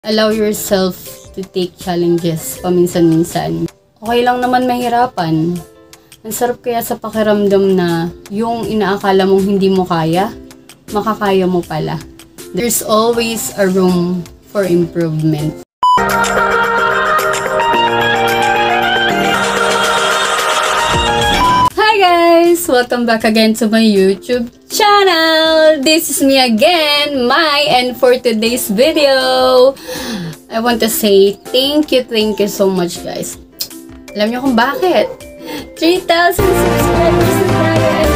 Allow yourself to take challenges paminsan-minsan. Okay lang naman mahirapan. Ang sarap kaya sa pakiramdam na yung inaakala mong hindi mo kaya, makakaya mo pala. There's always a room for improvement. Hi guys! Welcome back again to my YouTube channel! This is me again, Mai, and for today's video, I want to say thank you so much guys. Alam niyo kung bakit? 3,000 subscribers na tayo and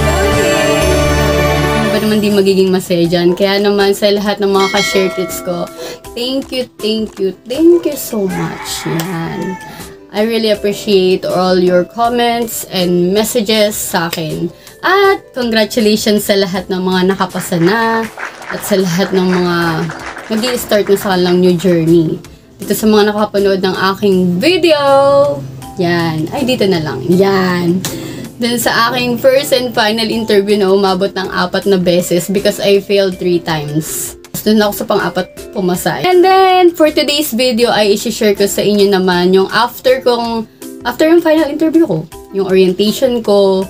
ano ba naman di magiging masaya dyan? Kaya naman sa lahat ng mga ka-share tips ko, thank you so much. Yan. I really appreciate all your comments and messages sa akin. At congratulations sa lahat ng mga nakapasa na at sa lahat ng mga mag-i-start na sa kanilang new journey. Dito sa mga nakapanood ng aking video. Yan. Ay, dito na lang. Yan. Dun sa aking first and final interview na umabot ng 4 na beses because I failed 3 times. Doon ako sa pang-4 pumasa. And then, for today's video, ay isi-share ko sa inyo naman yung after yung final interview ko. Yung orientation ko,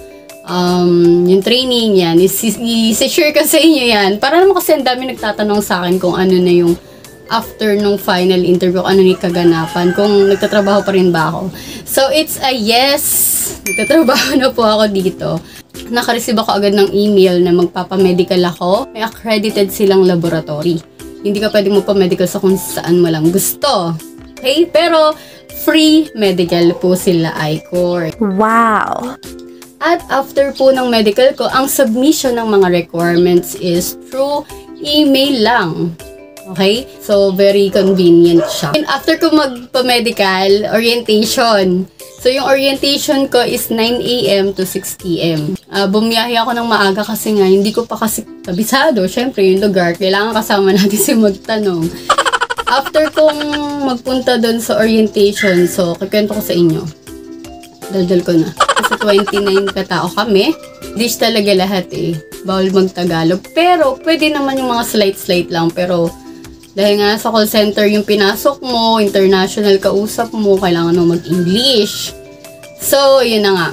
yung training, yan. Isi-share ko sa inyo yan. Para naman kasi ang dami nagtatanong sa akin kung ano na yung after nung final interview, ano ni kaganapan, kung nagtatrabaho pa rin ba ako. So, it's a yes! Nagtatrabaho na po ako dito. Naka-receive ako agad ng email na magpapamedical ako. May accredited silang laboratory. Hindi ka pwede mo pa-medical sa kung saan mo lang gusto. Okay? Pero, free medical po sila IQOR. Wow! At after po ng medical ko, ang submission ng mga requirements is through email lang. Okay? So, very convenient siya. And after ko magpa-medical, orientation. So, yung orientation ko is 9 AM to 6 PM. Bumiyahe ako ng maaga kasi nga, hindi ko pa kasi kabisado. Siyempre, yung lugar, kailangan kasama natin si magtanong. After kong magpunta doon sa orientation, so, kikwento ko sa inyo. Daldal ko na. Kasi 29 katao kami. English talaga lahat eh. Bawal mag-Tagalog. Pero, pwede naman yung mga slight lang. Pero, dahil nga sa call center yung pinasok mo, international kausap mo, kailangan mo mag-English. So, yun na nga.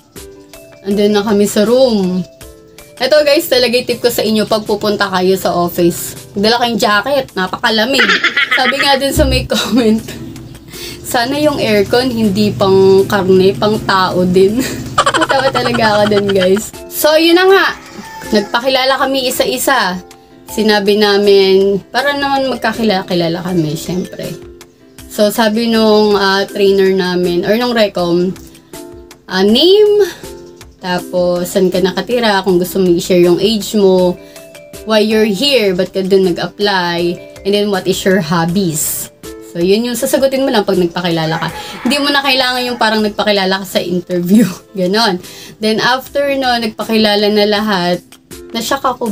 Andun na kami sa room. Ito guys, talaga tip ko sa inyo pag pupunta kayo sa office. Dala kayong jacket, napakalamig. Sabi nga dun sa may comment, sana yung aircon hindi pang karne, pang tao din. Natawa talaga ako dun guys. So, yun na nga. Nagpakilala kami isa-isa. Sinabi namin, para naman magkakilala kami, syempre. So, sabi nung trainer namin, or nung recom, name, tapos saan ka nakatira, kung gusto mo i-share yung age mo, why you're here, ba't ka dun nag-apply, and then what is your hobbies. So, yun yung sasagutin mo lang pag nagpakilala ka. Hindi mo na kailangan yung parang nagpakilala ka sa interview. Ganon. Then, after no, nagpakilala na lahat, nashock ako,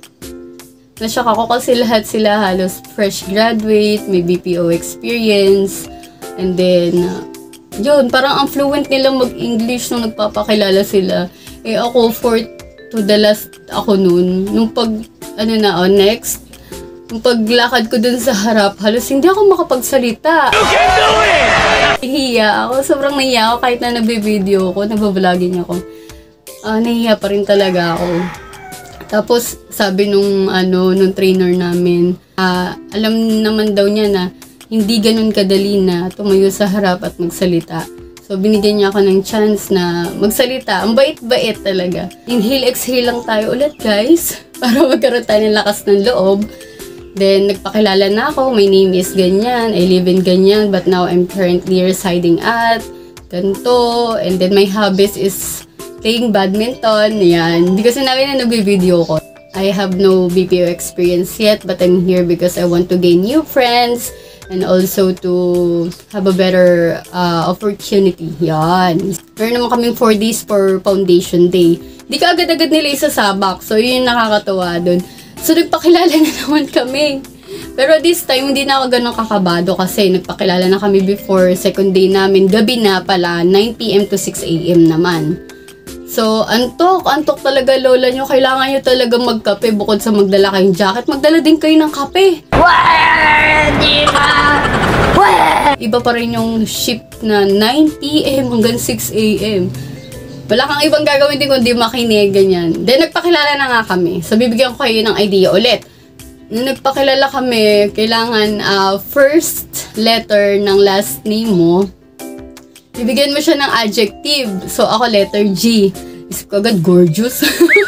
Nashock ako kasi lahat sila halos fresh graduate, may BPO experience, and then, yun, parang ang fluent nilang mag-English nung nagpapakilala sila. Eh ako, to the last ako nun, nung pag, next, nung paglakad ko dun sa harap, halos hindi ako makapagsalita. Nahihiya ako, sobrang nahihiya ako kahit na nagbe-video ko, nagbablogin ako. Nahihiya pa rin talaga ako. Tapos, sabi nung trainer namin, alam naman daw niya na hindi ganun kadali na tumayo sa harap at magsalita. So, binigyan niya ako ng chance na magsalita. Ang bait-bait talaga. Inhale, exhale lang tayo ulit, guys. Para magkaroon tayo ng lakas ng loob. Then, nagpakilala na ako. My name is ganyan. I live in ganyan. But now, I'm currently residing at ganito. And then, my hobbies is playing badminton, yan. Hindi ko sinabi na nag-video ko. I have no BPO experience yet, but I'm here because I want to gain new friends and also to have a better opportunity. Yan. Meron naman kaming 4 days for foundation day. Hindi ka agad-agad nila isasabak. So, yun yung nakakatawa dun. So, nagpakilala na naman kami. Pero this time, hindi na ako ganun kakabado kasi nagpakilala na kami before second day namin. Gabi na pala, 9 PM to 6 AM naman. So, antok talaga lola nyo. Kailangan nyo talaga magkape. Bukod sa magdala kayong jacket, magdala din kayo ng kape. Iba pa rin yung shift na 9 PM hanggang 6 AM. Wala kang ibang gagawin din kundi makinig, ganyan. Then, nagpakilala na nga kami. So, bibigyan ko kayo ng idea ulit. Nung nagpakilala kami, kailangan first letter ng last name mo. Bibigyan mo siya ng adjective. So, ako letter G. Isip ko agad, gorgeous.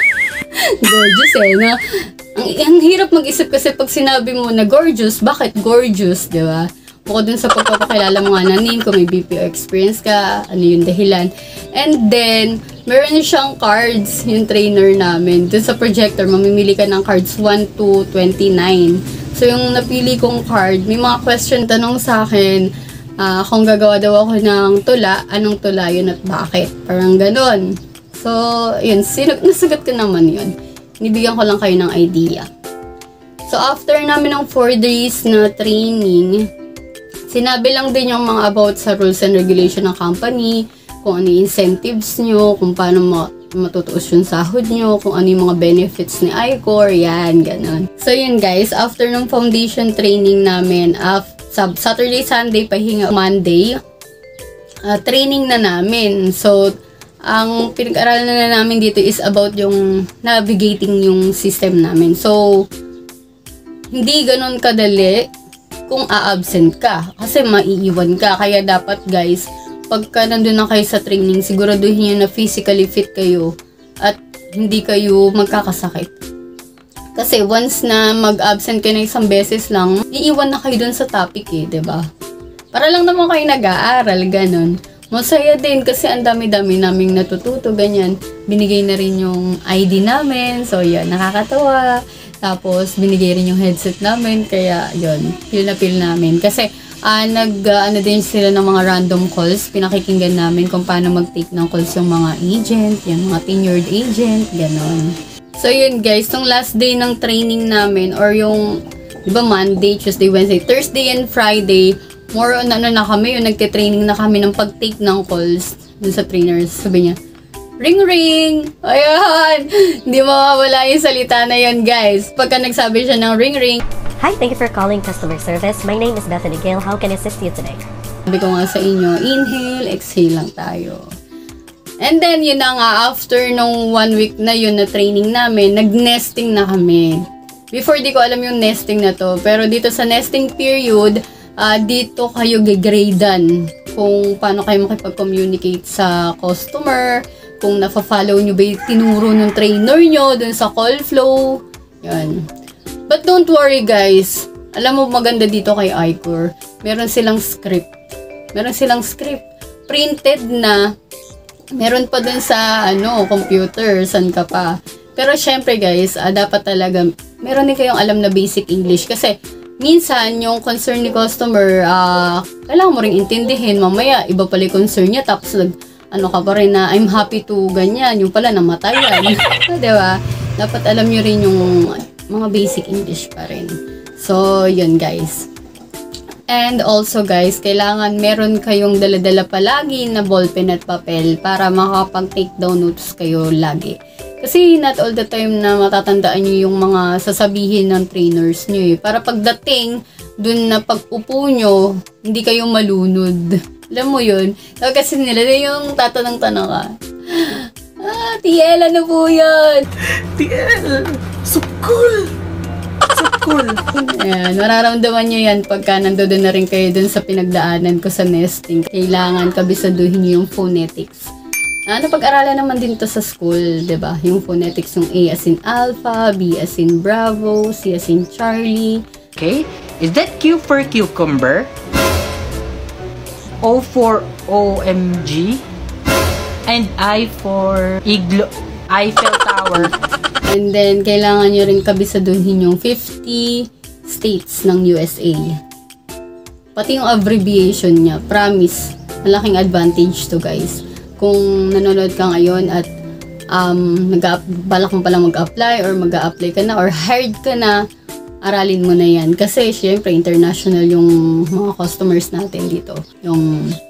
Gorgeous no? Ang hirap mag-isip kasi pag sinabi mo na gorgeous, bakit gorgeous, di ba? Bukod dun sa pagpapakilala mo nga na name, kung may BPO experience ka, ano yung dahilan. And then, meron siyang cards, yung trainer namin. Dun sa projector, mamimili ka ng cards 1 to 29. So, yung napili kong card, may mga question tanong sa akin, kung gagawa daw ako ng tula, anong tula yun at bakit? Parang ganon. So, yun, nasagot ko naman yun. Nibigyan ko lang kayo ng idea. So, after namin ng 4 days na training, sinabi lang din yung mga about sa rules and regulation ng company, kung ano yung incentives nyo, kung paano matutuos yung sahod nyo, kung ano yung mga benefits ni IQOR, yan, ganon. So yun guys, after ng foundation training namin, Saturday, Sunday, pahinga Monday, training na namin. So, ang pinag-aralan na namin dito is about yung navigating yung system namin. So, hindi ganon kadali kung a-absent ka. Kasi maiiwan ka. Kaya dapat guys, pagka nandun na kayo sa training, siguraduhin nyo na physically fit kayo at hindi kayo magkakasakit. Kasi once na mag-absent kayo na isang beses lang, iiwan na kayo dun sa topic diba? Para lang naman kayo nag-aaral, ganon. Masaya din kasi ang dami-dami naming natututo, ganyan. Binigay na rin yung ID namin. So, yan, nakakatawa. Tapos, binigay rin yung headset namin. Kaya, yun, feel na feel namin. Kasi, ano din sila ng mga random calls. Pinakikinggan namin kung paano mag-take ng calls yung mga agent, yung mga tenured agent, ganon. So, yun guys, yung last day ng training namin, or yung, diba, Monday, Tuesday, Wednesday, Thursday, and Friday, more on na kami, yung nagte-training na kami ng pag-take ng calls dun sa trainers. Sabi niya, ring ring! Ayan! Hindi mawawala yung salita na yun, guys. Pagka nagsabi siya ng ring ring. Hi, thank you for calling customer service. My name is Bethany Gale. How can I assist you today? Sabi ko nga sa inyo, inhale, exhale lang tayo. And then, yun na nga, after nung 1 week na yun na training namin, nag-nesting na kami. Before, di ko alam yung nesting na to. Pero dito sa nesting period, dito kayo gigradean kung paano kayo makipag-communicate sa customer, kung nafa-follow nyo ba yung tinuro ng trainer nyo dun sa call flow. Yan. But don't worry guys. Alam mo maganda dito kay IQOR. Meron silang script. Meron silang script. Printed na. Meron pa dun sa computer. San ka pa. Pero syempre guys, dapat talaga meron din kayong alam na basic English. Kasi minsan, yung concern ni customer, kailangan mo rin intindihin. Mamaya, iba pala yung concern niya. Tapos, ka pa rin na, I'm happy to ganyan. Yung pala, namatayan. So, diba? Dapat alam nyo rin yung mga basic English pa rin. So, yun guys. And also guys, kailangan meron kayong dala-dala palagi na ballpen at papel para makapag-take down notes kayo lagi. Kasi not all the time na matatandaan nyo yung mga sasabihin ng trainers nyo Para pagdating dun na pag-upo nyo, hindi kayo malunod. Alam mo yun? Kasi nila yung tatanong-tanong ka. TL, ano po yun? TL, so cool! So cool! Ayan, mararamdaman nyo yan pagka nandoon na rin kayo dun sa pinagdaanan ko sa nesting. Kailangan kabisaduhin nyo yung phonetics. Napag-aralan naman din to sa school, diba? Yung phonetics, yung A as in alpha, B as in bravo, C as in Charlie. Okay, is that Q for cucumber? O for OMG? And I for Eiffel Tower. And then, kailangan nyo rin kabisaduhin yung 50 states ng USA. Pati yung abbreviation niya, promise, malaking advantage to guys. Kung nanonood ka ngayon at balak mo palang mag-apply or mag-a-apply ka na or hired ka na, aralin mo na yan. Kasi syempre international yung mga customers natin dito. Yung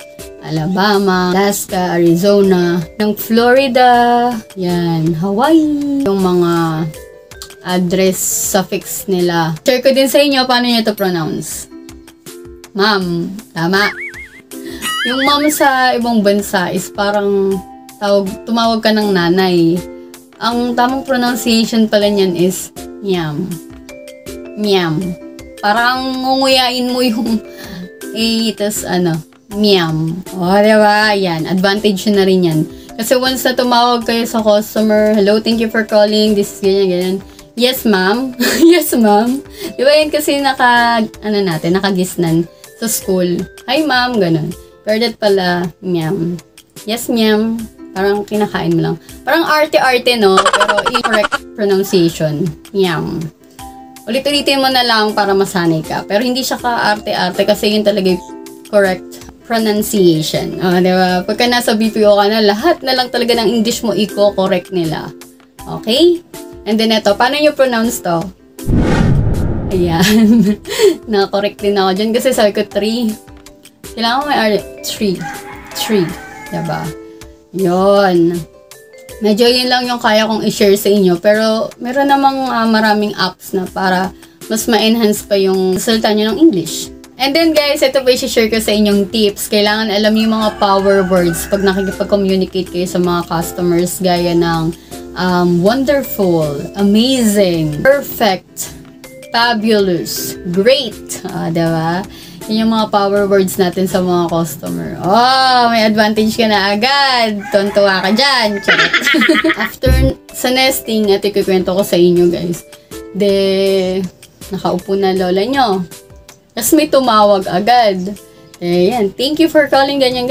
Alabama, Alaska, Arizona, ng Florida, yan, Hawaii, yung mga address suffix nila. Share ko din sa inyo paano nyo to pronounce. Ma'am, tama. Yung ma'am sa ibang bansa is parang tumawag ka ng nanay. Ang tamang pronunciation pala niyan is miyam. Miyam. Parang ngunguyain mo yung A, tas miyam. O, diba? Yan. Advantage na rin yan. Kasi once na tumawag kayo sa customer, hello, thank you for calling, this is ganyan. Yes, ma'am. Yes, ma'am. Diba yan kasi nakagisnan sa school. Hi, ma'am. Ganun. Pero that pala, ma'am. Yes, ma'am. Parang kinakain mo lang. Parang arte-arte, no? Pero incorrect pronunciation. Ma'am. Ulit-ulitin mo na lang para masanay ka. Pero hindi siya ka-arte-arte kasi yun talaga yung correct pronunciation. O, diba? Pagka nasa BPO ka na, lahat na lang talaga ng English mo i-correct nila. Okay? And then ito, paano nyo pronounce to? Ayan. Na-correct din ako dyan kasi sabi ko 3. Kailangan ko may R. 3. 3. Diba? Yun. Medyo yun lang yung kaya kong i-share sa inyo. Pero meron namang maraming apps na para mas ma-enhance pa yung salita nyo ng English. And then guys, ito pa i-share ko sa inyong tips. Kailangan alam yung mga power words pag nakikipag-communicate kayo sa mga customers gaya ng wonderful, amazing, perfect, fabulous, great. Diba? Yun yung mga power words natin sa mga customer. Oh, may advantage ka na agad. Tuntua ka dyan. After sa nesting, ito ikukwento ko sa inyo guys. Nakaupo na lola nyo. Tapos may tumawag agad. Ayan, thank you for calling, ganyan.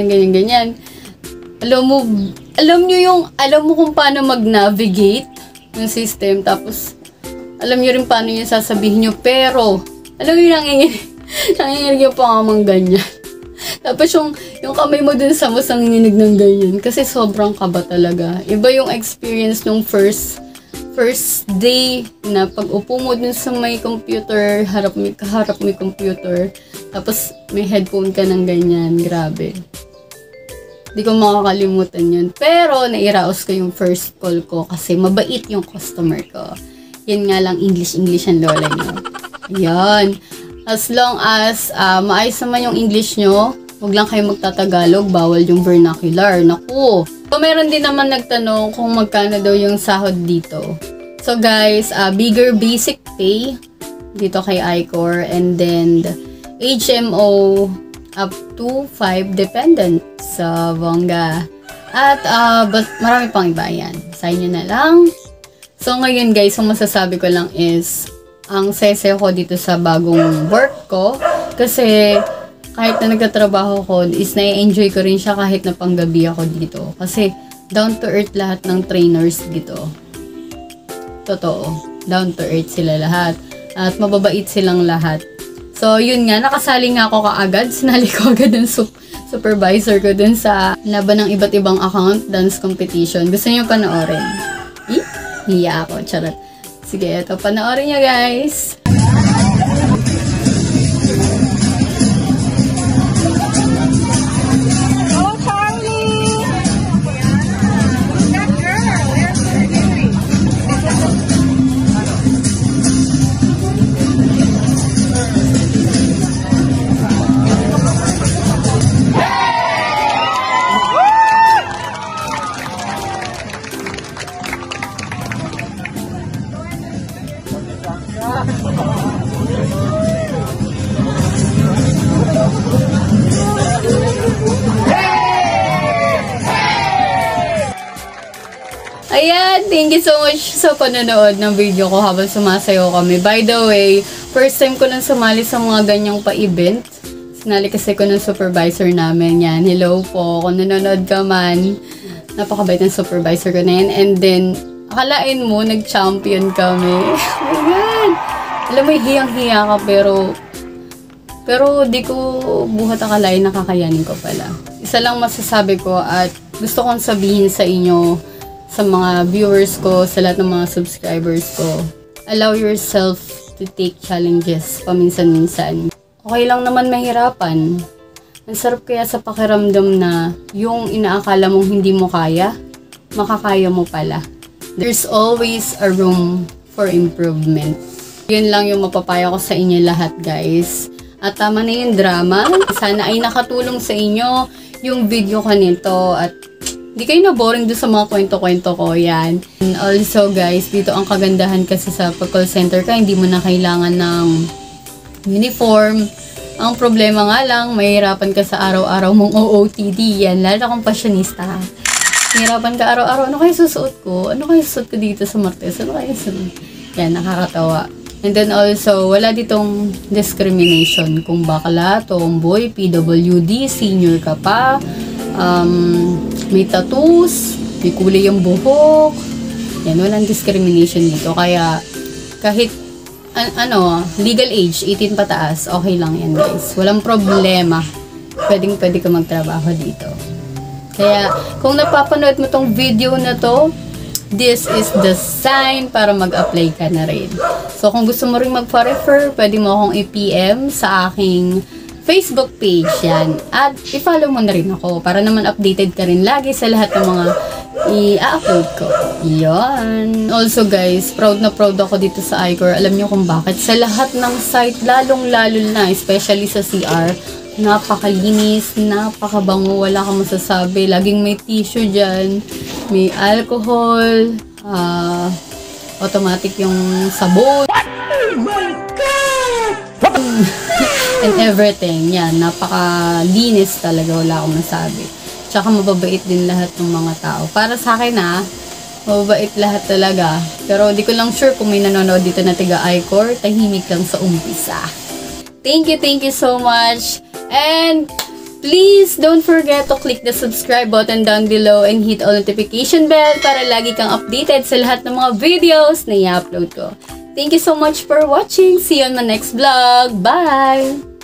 Alam mo kung paano mag-navigate yung system, tapos alam nyo rin paano yung sasabihin nyo, pero alam nyo yung nanginginig yung pangamang ganyan. Tapos yung kamay mo dun sa mas nanginginig ng ganyan, kasi sobrang kaba talaga. Iba yung experience nung first day na pag upo mo dun sa may computer, kaharap may computer, tapos may headphone ka ng ganyan, grabe. Di ko makakalimutan yun. Pero, nairaos ko yung first call ko kasi mabait yung customer ko. Yan nga lang, English ang lola nyo. Yan. As long as maayos naman yung English nyo, huwag lang kayo magtatagalog, bawal yung vernacular. Naku! So, meron din naman nagtanong kung magkano daw yung sahod dito. So, guys, bigger basic pay dito kay IQOR, and then HMO up to 5 dependent sa bongga. At marami pang iba yan. Sign nyo na lang. So ngayon guys, ang masasabi ko lang is ang sese ko dito sa bagong work ko. Kasi kahit na nagtatrabaho ko is na-enjoy ko rin siya kahit na panggabi ako dito. Kasi down to earth lahat ng trainers dito. Totoo. Down to earth sila lahat. At mababait silang lahat. So, yun nga, nakasali nga ako kaagad. Sinali ko agad ng supervisor ko dun sa laban ng iba't ibang account dance competition. Gusto niyo panoorin? Hiya ako, charot. Sige, ito, panoorin niyo guys. Ayan, thank you so much sa panonood ng video ko habang sumasayaw kami. By the way, first time ko nang sumali sa mga ganyang pa-event. Sinali kasi ko ng supervisor namin. Yan, hello po. Kung nanonood ka man, napakabait ng supervisor ko na yan. And then, akalain mo, nag-champion kami. Oh my God! Alam mo, hiyang-hiya ka, pero di ko buhat akalain na kakayanin ko pala. Isa lang masasabi ko at gusto kong sabihin sa inyo, sa mga viewers ko, sa lahat ng mga subscribers ko, allow yourself to take challenges paminsan-minsan. Okay lang naman mahirapan. Ang sarap kaya sa pakiramdam na yung inaakala mong hindi mo kaya, makakaya mo pala. There's always a room for improvement. Yun lang yung mapapaya ko sa inyo lahat, guys. At tama na yung drama. Sana ay nakatulong sa inyo yung video ko nito at di kayo na boring doon sa mga kwento-kwento ko. Yan. And also, guys, dito ang kagandahan kasi sa pag-call center ka, hindi mo na kailangan ng uniform. Ang problema nga lang, mahirapan ka sa araw-araw mong OOTD. Yan, lalo kung passionista. Mahirapan ka araw-araw. Ano kayo susuot ko? Ano kayo susuot ko dito sa Martes? Ano kayo susuot? Yan, nakakatawa. And then also, wala ditong discrimination. Kung bakla, tomboy, PWD, senior ka pa, may tattoos, may kulay yung buhok. Yan, walang discrimination dito. Kaya, kahit legal age, 18 pataas, okay lang yan, guys. Walang problema. Pwede ka magtrabaho dito. Kaya, kung napapanood mo tong video na to, this is the sign para mag-apply ka na rin. So, kung gusto mo rin magpa-refer, pwede mo akong i-PM sa aking Facebook page yan. At i-follow mo na rin ako para naman updated ka rin lagi sa lahat ng mga i-upload ko. Yan. Also guys, proud na proud ako dito sa IQOR. Alam niyo kung bakit? Sa lahat ng site, lalong-lalo na, especially sa CR, napakalinis, napakabango, wala kang masasabi. Laging may tissue dyan, may alcohol, automatic yung sabon. Oh my God! And everything. Yan, napakalinis talaga, wala akong masabi. Tsaka mababait din lahat ng mga tao. Para sa akin mababait lahat talaga. Pero di ko lang sure kung may nanonood dito na tiga IQOR, tahimik lang sa umpisa. Thank you so much. And please don't forget to click the subscribe button down below and hit all notification bell para lagi kang updated sa lahat ng mga videos na i-upload ko. Thank you so much for watching. See you on my next vlog. Bye!